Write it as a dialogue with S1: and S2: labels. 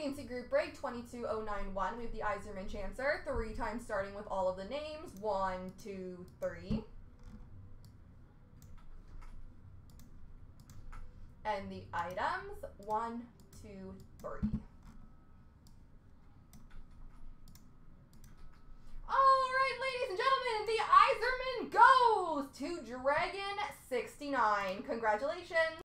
S1: CNC group break 22091. We have the Yzerman Chancer, 3 times starting with all of the names. 1, 2, 3. And the items, 1, 2, 3. All right, ladies and gentlemen, the Yzerman goes to Dragon69. Congratulations.